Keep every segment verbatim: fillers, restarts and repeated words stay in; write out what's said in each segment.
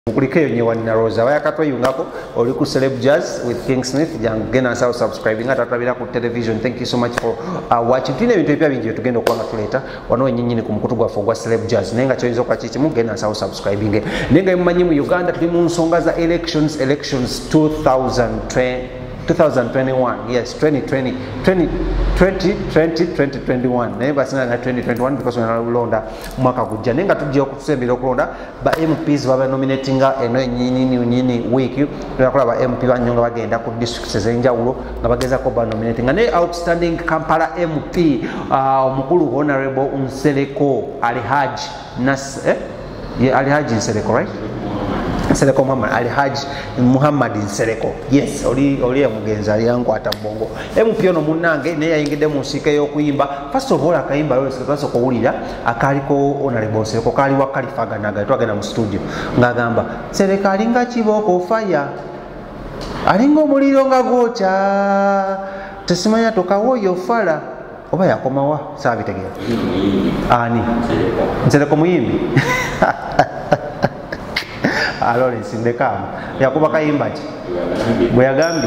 Kulikeyo Nyewani Rosa wayakatwa yungako oli ku Celeb Jazz with King Smith jangena saw subscribing atatabira ku television. Thank you so much for uh, watching. Tune bintu ebya bingi tugenda okwanga tuleta wano nyinyini ku mukutu gwaffe gwa Celeb Jazz nenga kyoyinza kwa chichi mugenda saw subscribing nenga mumanyi mu Uganda tuli mu nsonga za elections elections two thousand twenty-one yes twenty twenty twenty twenty twenty twenty twenty-one naye basina na twenty twenty-one because we are londa mwaka gujja nenga tujja okusembera okulonda ba M Ps baba nominatinga eno nyini nyini week tunakola ba M P banyonga bagenda ku districts ezenjawulo nga bageza ko ba nominatinga ne outstanding Kampala M P uh, omukulu honorable Nsereko Alhaji Nas eh yeah, Alhaji Nsereko right Nsereko Muhammad Alhaji Muhammad Nsereko yes oli oli amugenza yangu atabongo M P ono munange ne yayingide mu nsike yo kuyimba first of all akayimba yo sikaso ko ulira akaliko honorable Nsereko kali wakalifaganaga twagenda mu studio ngagamba serikali nga kiboko fire alingo muliro nga gocha tesimanya tokawoyo fala oba yakomawa sabitegera ani Nsereko muyimbi Lawrence ndekama yakuba kayimba ki bwe yagambye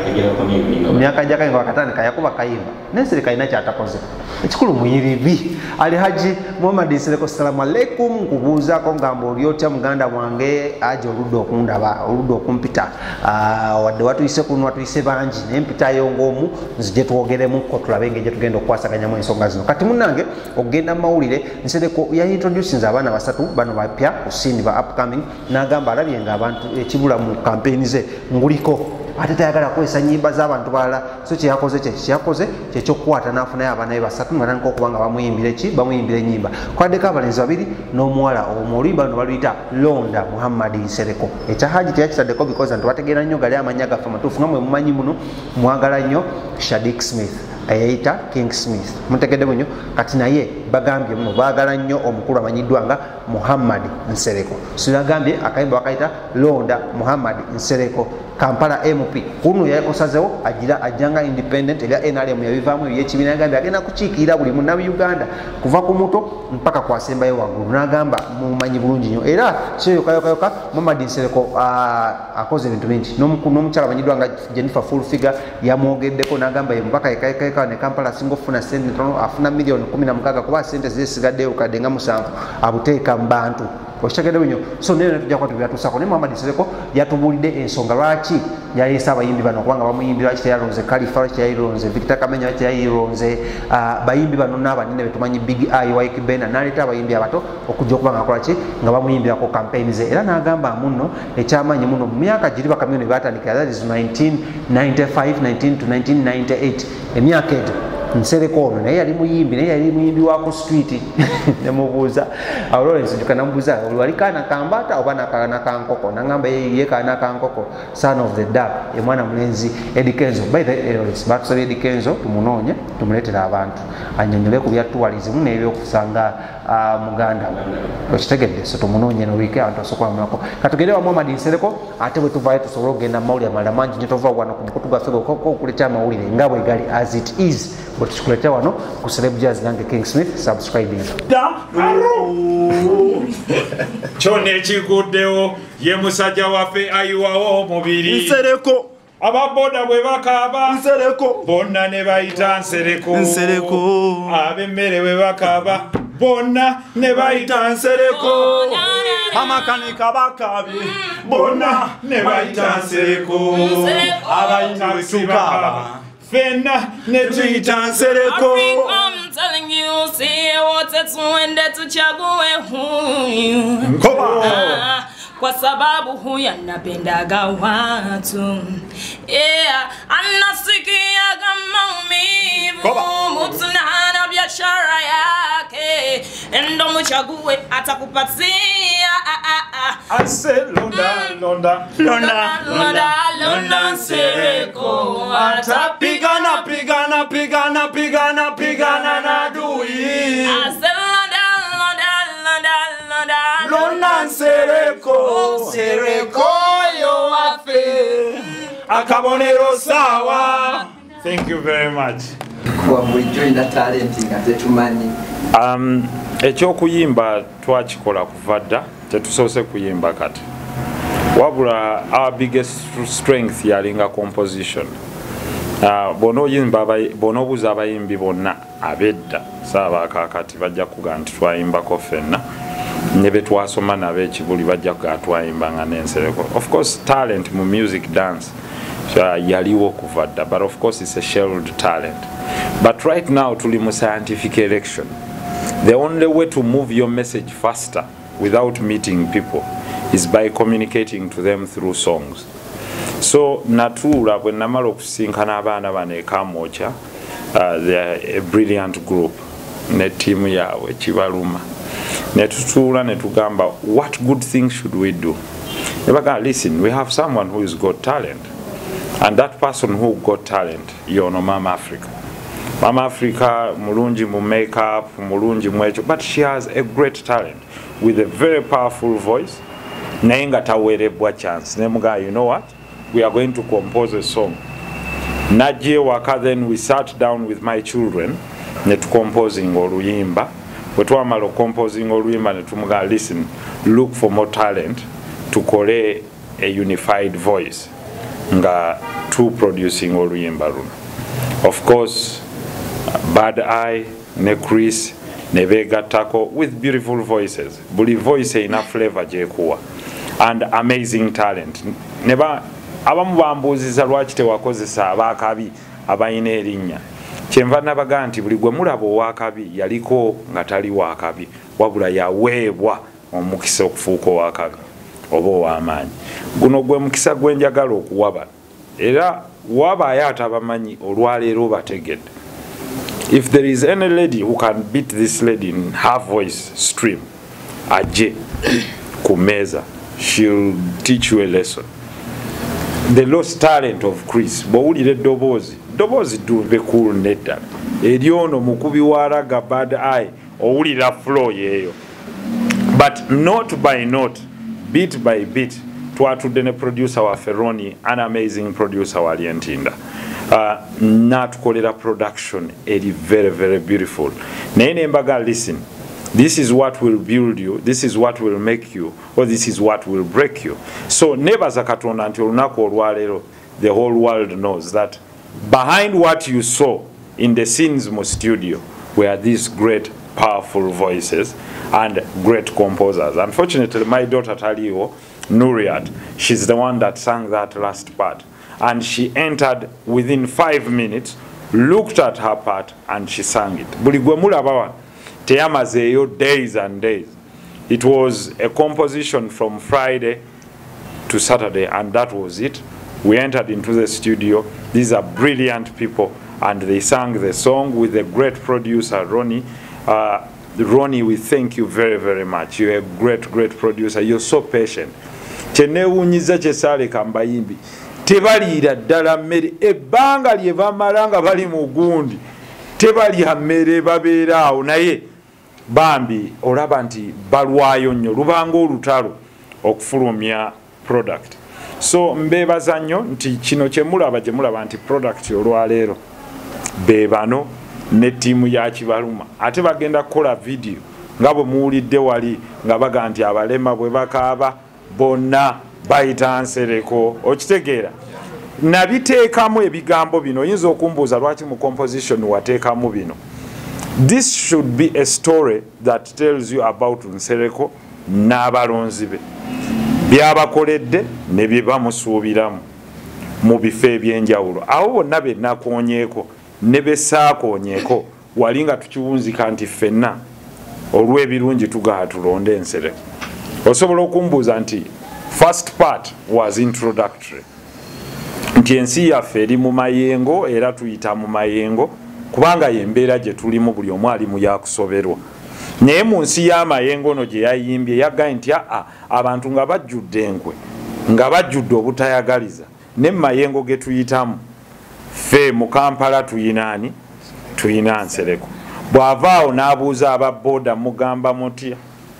myaka jaka ngo akatandika yakuba kayimba nesere kayina kyatakoze ekikulu muyiribi Alhaji Muhammad Nsereko assalamu alaikum nkubuuza ko ngambo olyotya muganda wange aje oludde okundaba oludde okumpita uh, wadde watuyise kuno watuyise bangi nempita yongomu nzije twogeremu ko tulabe ngeje tugenda okwasaganya mu ensonga zino kati munange ogenda mawulire Nsereko ya introducing abana basatu bano bapya usindi ba upcoming nagamba alabye nga abantu ekibula mu campaign ze nguliko ate tayagala kwesa nyimba z'abantu balala so kyeyakoze kye kyeyakoze kyekyokukwata n'afuna abana be basatu nga nko kubanga bamuyimbire ki bamuyimbire nyimba kwaddeko abalenzi babiri n'omuwala omuluyimba bano baluyita Londa Muhammad Nsereko ekyahaji teyakitaddeko because nti bategeera nnyo gali amanya gaffe amatuufu nga mwe mumanyi muno mwagala nnyo Shadik Smith ayita King Smith mutegedde bunyo kati naye bagambye muno baagala nnyo omukulu amanyiddwa nga Muhammad Nsereko so yagambye akayimba bakayita Londa Muhammad Nsereko Kampala M P kuno yakosazewo agira ajanga independent ya N R M yabivaamu yekibiina yagambye agenda kukiikirira buli munna Uganda kuva ku muto mpaka kwa semba ye waggulu nagamba mumanyi bulungi nnyo era kyo kayokayoka Muhammad Nsereko uh, akoze ebintu bingi n'omukyala amanyiddwa nga Jennifer Full Figure yamwogeddeko nagamba ye mpaka ekaekaeka ne Kampala singo funa sente ntono afuna milioni kumi na mukaaga kuba sente zisigaddeyo kadde nga musanvu abuteeka mu bantu okitegedde bunyo so nene tujja kwatu byatusako ne Muhammad Nsereko yatubulidde ensonga lwaki yayesa abayimbi bano kubanga bamuyimbira lwaki teyalonze Khalifa lwaki teyalonze Victor Kamenya lwaki teyalonze uh, bayimbi bano n'abanene betumanyi Big I Wyke Bena naleta abayimbi abato okujja okubanga akola ki nga bamuyimbirako campaign ze era n'agamba muno ekyamanyi muno mu myaka giri bakamyoni batandika that is nineteen ninety-five nineteen to nineteen ninety-eight emyaka ejo Nsereko ono naye yali muyimbi naye yali muyimbi wa ku street nemubuuza awo Lawrence tukanamubuuza wali kana kambata oba nakana kankoko nangamba ye kana kankoko son of the dab ye mwana mulenzi Eddie Kenzo by the Lawrence batusabye Eddie Kenzo tumunoonye tumuleetera abantu anyonyole ku bya tourism n'ebyokusanga uh, Muganda okitegedde so tumunoonye no week abantu asokwamunako katugere wa Muhammad Nsereko ate bwe tuvaayo tusobole okugenda mawulire amalala mangi nyo tova wano ku mukutu gwaffe okuleeta amawulire nga bwe gali as it is otukuleta wano ku Celeb Jazz nange King Smith subscribing kyone kiguddewo ye musajja waffe ayiwawo omubiri Nsereko ababoda bwe bakaba Nsereko bonna ne bayita Nsereko Nsereko ab'emmere bwe bakaba bonna ne bayita Nsereko amakanika bakabi bonna ne bayita Nsereko abayinzi bakaba fenna ne tuyita Nsereko. I'm telling you, see what it's when that tuchague huyu Koba kwa sababu huyu anapendaga watu yeah anasikia kama maumivu mtu na hana biashara yake endo mchague atakupatia I said Londa Londa Londa Londa Londa Nsereko atapigana pigana pigana pigana pigana na adui I said Londa Londa Londa Londa Londa Nsereko Nsereko yo wafe akabonero sawa. Thank you very much. Kwa mwijoina talenti nga tetumanyi um ekyo kuyimba twakikola kuvadda tetusoose kuyimba kati wabula our biggest strength yalinga composition. Uh, bono yimba bono buza abayimbi bonna abedda saaba kakati bajja kuga nti twayimbako ffenna ne be twasoma nabe ekibuli bajja kuga twayimbanga n'ensereko. Of course talent mu music dance uh, yaliwo kuva dda, but of course it's a shelved talent. But right now tuli mu scientific election. The only way to move your message faster without meeting people is by communicating to them through songs. So Natura bwe namala okusinkana abaana bano e Kamwokya, uh, they are a brilliant group ne team yaabwe Kibaluma, ne tutuula ne tugamba what good things should we do. Ne bagamba listen, we have someone who has got talent, and that person who got talent yono Mama Africa. Mama Africa mulungi mu makeup, mulungi mu ekyo, but she has a great talent with a very powerful voice. Naye nga taweerebbwa chance. Ne muga, you know what? We are going to compose a song. Najje waka, then we sat down with my children ne composing oluyimba. Bwe twamala composing oluyimba ne tumuga, listen, look for more talent to kole a unified voice nga to producing oluyimba luno. Of course, Bad Eye ne Chris ne begattako with beautiful voices. Buli voice ina flavor gyekuwa and amazing talent. Neba abamu bambuuziza lwaki tewakozesa abaakabi abayina erinnya. Kyenva nabaga nti buli gwe mulaba owakabi yaliko nga tali wakabi, wabula yaweebwa omukisa okufuuka owakabi oba ow'amaanyi. Guno gwe mukisa gwe njagala okuwaba, era wabaayo atabamanyi olwaleero bategedde. If there is any lady who can beat this lady in her voice stream, ajje ku meza, she'll teach you a lesson. The lost talent of Chris, bowulire dobozi dobozi dube cool netta eryono mukubi waraga Bad Eye owulira flow yeyo, but note by note, beat by beat, twatudde ne producer wa Ferroni, an amazing producer wa Lientinda. Uh, natukolera production eri very very beautiful. Naye nembaga, listen, this is what will build you, this is what will make you, or this is what will break you. So nebaza Katonda nti olunaku olwaleero the whole world knows that behind what you saw in the scenes mu studio were these great powerful voices and great composers. Unfortunately, my daughter Taliwo, Nuriat, she's the one that sang that last part, and she entered within five minutes, looked at her part, and she sang it. Buli gwe mulaba teyamazeeyo days and days. It was a composition from Friday to Saturday, and that was it. We entered into the studio. These are brilliant people, and they sang the song with a great producer, Ronnie. Uh, Ronnie, we thank you very, very much. You're a great, great producer. You're so patient. Chenewunyiza chesale kambayimbi. Tebaliira ddala mmere ebbanga lye bamala nga bali mu gundi. Tebaliha mmere babeera awo, naye bambi olaba nti balwayo nnyo, lubanga olutalo okufulumya product. So mbebaza nnyo nti kino kye mulaba gye mulaba nti product olwaleero be bano ne ttiimu ya Kibaluma. Ate bagenda kukola video nga bwe muwulidde wali nga baga nti abalema bwe bakaaba bonna bayita nsereko. Okitegeera? Nabiteekamu ebigambo bino. Oyinza okumbuuza lwaki mu composition wateekamu bino. This should be a story that tells you about Nsereko n'abalonzi be, byabakoledde ne bye bamusuubiramu mu bifo ebyenjawulo. Awo bonna be nakoonyeeko ne be saakoonyeeko, wali nga tukiwunzika nti ffenna olw'ebirungi tugaa tulonde Nsereko. Osobola okumbuuza nti first part was introductory, nti ensi yaffe eri mu mayengo era tuyita mu mayengo kubanga yembeera gye tulimu, buli omu ali mu yakusoberwa. Naye mu nsi y'amayengo no gye yayimbye yaggaye nti aa abantu nga bajjudde enkwe, nga bajjudde obutayagaliza, ne mu mayengo ge tuyitamu ffe mu Kampala tuyinaani tuyina Nsereko. Bw'avaawo n'abuuza aba boda mugamba mutya,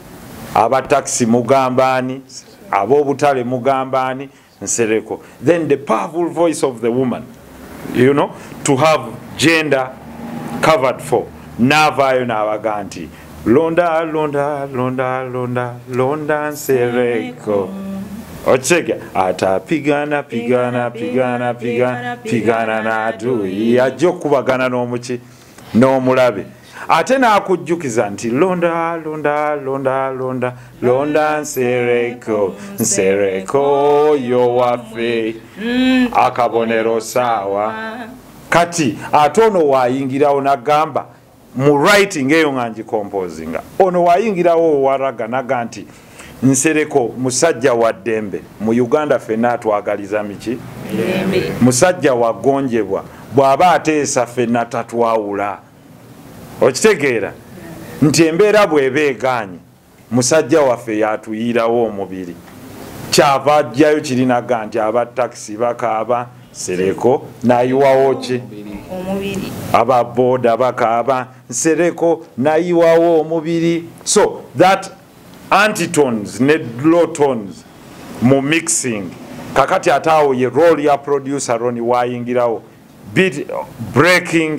aba taxi mugamba ani, ab'obutale mugamba ani, Nsereko. Then the powerful voice of the woman, you know, to have gender covered for. N'avaayo n'abaga nti londa londa londa londa londa Nsereko ocheke atapigana pigana pigana pigana pigana n'adui ajja okubagana n'omuki n'omulabe ate n'akujjukiza nti londa londa londa londa londa nsereko nsereko yo waffe akabonero saawa kati ate ono waayingirawo n'agamba mu writing eyo nga ngicomposinga ono waayingirawo waraga naga nti nsereko musajja wa ddembe mu Uganda ffenna atwagaliza miki musajja wagonjebwa bw'aba ateesa ffenna tatwawula okitegeera nti embeera bw'eba egaanye musajja waffe yatuyirawo omubiri kyava ajjayo kirinaga nti aba takisi bakaaba Nsereko nayiwawo ki omubiri aba boda bakaaba Nsereko nayiwawo omubiri so that antitones ne low tones mu mixing kakati ataawo ye role ya producer Ronnie wayingirawo beat breaking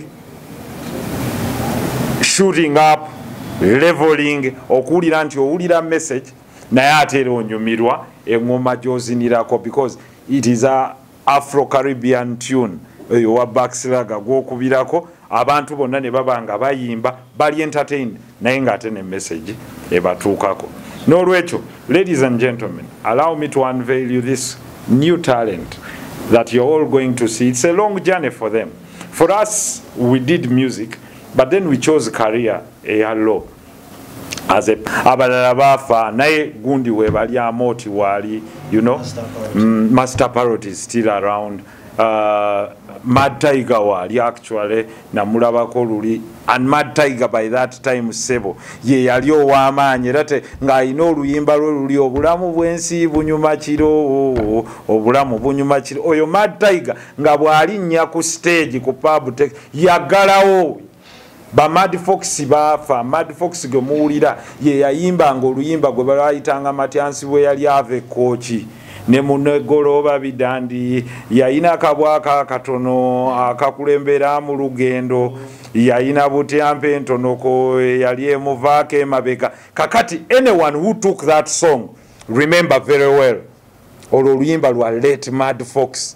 shooting up leveling okuwulira nti owulira message naye ate era onyumirwa engoma gy'ozinirako because it is a Afro-Caribbean tune eyo wa Baxilaga gwokubirako abantu bonna ne baba nga bayimba bali entertained naye ng'ate ne message ebatuukako n'olwekyo ladies and gentlemen allow me to unveil you this new talent that you're all going to see. It's a long journey for them. For us we did music but then we chose career eyalo as a abalala bafa naye gundi we bali amoti wali you know Master Parrot, mm, Master Parrot is still around uh, Mad Tiger wali actually namulabako luli and Mad Tiger by that time sebo ye yali ow'amaanyi era te ng'alina oluyimba lwe luli obulamu bw'ensi bunyuma kiro obulamu bunyuma kiro oyo Mad Tiger nga bw'alinnya ku stage ku pub yagalawo ba Mad Fox bafa Mad Fox ge muwulira ye yayimba nga oluyimba gwe balayitanga Matyansi bwe yali ave kochi ne munegoloba bidandi yayina akabwaka katono akakulembera mu lugendo yayina butyampe ntonoko yali emuvaako emabega kakati anyone who took that song remember very well olwo oluyimba lwa late Mad Fox.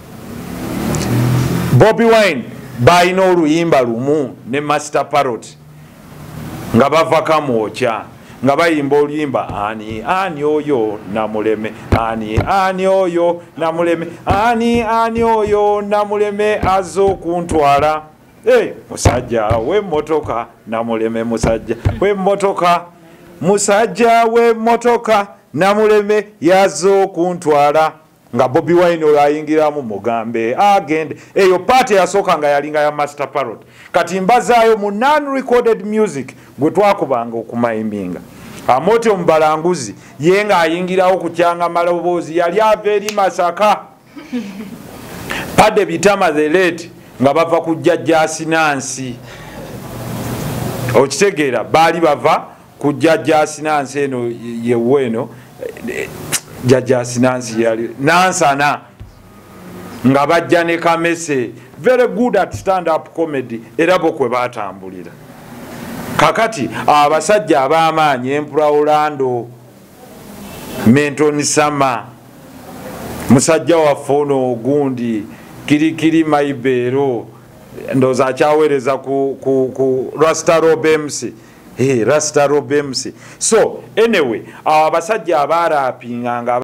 Bobby Wine bayina oluyimba lumu ne Master Parrot nga bava kamwokya nga bayimba oluyimba ani ani oyo namuleme ani ani oyo namuleme ani ani oyo namuleme az'okuntwala hey, musajja w'emmotoka namuleme musajja w'emmotoka musajja w'emmotoka namuleme yaz'okuntwala nga Bobby Wine olayingiramu mugambe agende eyo party yasooka nga yalinga ya Master Parrot kati mbazaayo mu non-recorded music gwe twakubanga okumayiminga Amoti Omubalanguzi ye nga ayingirawo ku kyanga maloboozi yali ava eri Masaka Pade Bitama the late nga bava ku Jjajja Sinansi okitegeera baali bava ku Jjajja Sinansi eno yeweno Jjajja Sinansi yali Nansana nga bajja ne Kamese very good at stand up comedy era bo kwe batambulira kakati abasajja ab'amaanyi Empura Orlando Menton Sama musajja waffe ono ogundi kirikiri Maibero ndoza akyaweereza ku, ku, ku Rasta Rob M C hey, Rasta Rob M C so anyway abasajja abaarapinganga